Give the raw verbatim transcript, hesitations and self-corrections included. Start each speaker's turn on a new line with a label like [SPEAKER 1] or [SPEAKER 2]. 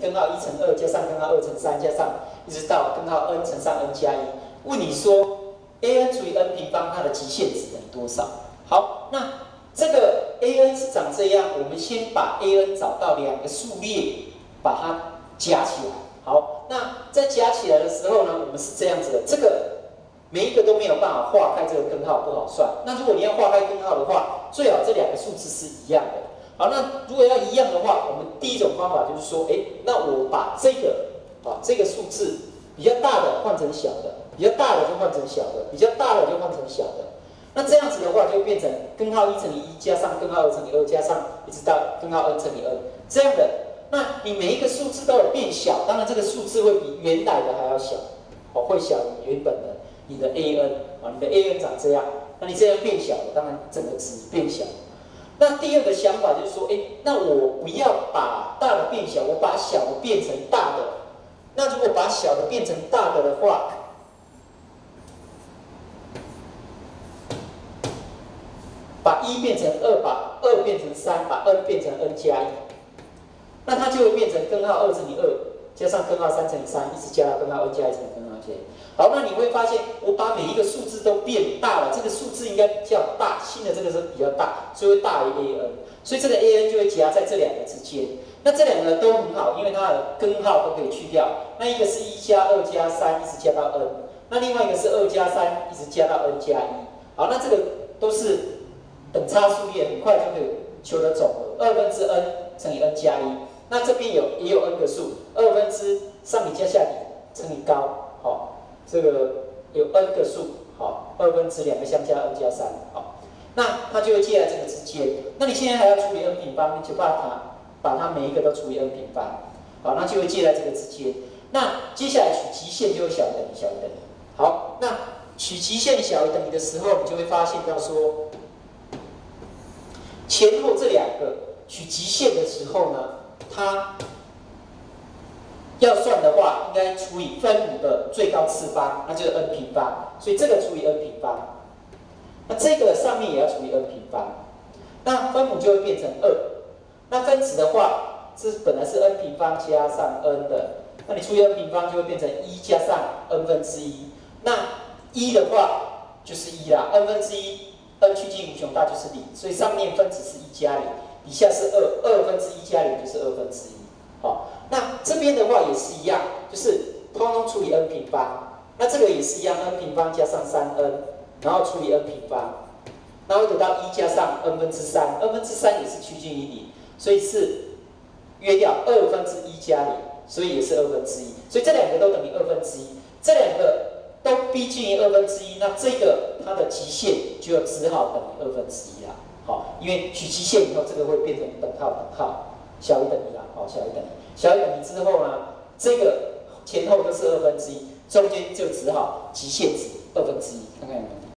[SPEAKER 1] 根号一乘二加上根号二乘三加上一直到根号 n 乘上 n 加一，问你说 an 除以 n 平方它的极限值等于多少？好，那这个 an 是长这样，我们先把 an 找到两个数列，把它加起来。好，那在加起来的时候呢，我们是这样子的，这个每一个都没有办法化开这个根号，不好算。那如果你要化开根号的话，最好这两个数字是一样的。好，那如果要一样的话，我们第一种方法就是说，哎，那我把这个啊这个数字比较大的换成小的，比较大的就换成小的，比较大的就换成小的。那这样子的话，就变成根号一乘以一加上根号二乘以二加上一直到根号 n 乘以 n 这样的。那你每一个数字都有变小，当然这个数字会比原来的还要小，哦，会小于原本的你的 an 啊，你的 an 长这样，那你这样变小了，当然整个值变小。那第二个想法就是说，哎，那我不要把大的变小，我把小的变成大的。那如果把小的变成大的的话，把一变成二，把二变成三，把 n 变成 n 加一，那它就会变成根号二乘以二加上根号三乘以三，一直加到根号 n 加一乘以根号 加一。好，那你会发现，我把每一个数字都变大了，这个数字应该比较大，新的这个是比较大，所以会大于 an， 所以这个 an 就会夹在这两个之间。那这两个都很好，因为它的根号都可以去掉。那一个是一加二加三，一直加到 n， 那另外一个是二加三，一直加到 n 加一。好，那这个都是等差数列，很快就可以求得总和，二分之 n 乘以 n 加一。那这边有也有 n 个数，二分之上底加下底乘以高，好、哦，这个有 n 个数，好，二分之两个相加 n 加三，好，那它就会介在这个之间。那你现在还要处理 n 平方，你就把它把它每一个都除以 n 平方，好，那就会介在这个之间。那接下来取极限就会小于等于小于等于。好，那取极限小于等于的时候，你就会发现到说，前后这两个取极限的时候呢，它要算的话，应该除以分母的最高次方，那就是 n 平方，所以这个除以 n 平方，那这个上面也要除以 n 平方，那分母就会变成二。那分子的话，这本来是 n 平方加上 n 的，那你除以 n 平方就会变成一加上 n 分之一。那一的话就是一啦 ，n 分之一 ，n 趋近无穷大就是零，所以上面分子是一加零，底下是二，二分之一加零就是二分之一。好，那这边的话也是一样，就是通通除以 n 平方。那这个也是一样 ，n 平方加上 三 n， 然后除以 n 平方，然后得到一加上 n 分之三 ，n 分之三也是趋近于零。所以是约掉二分之一加零，所以也是二分之一，所以这两个都等于二分之一，这两个都逼近于二分之一，那这个它的极限就只好等于二分之一啦。好，因为取极限以后，这个会变成等号等号，小于等于啦，好，小于等于，小于等于之后呢，这个前后都是二分之一，中间就只好极限值二分之一，看看有没有？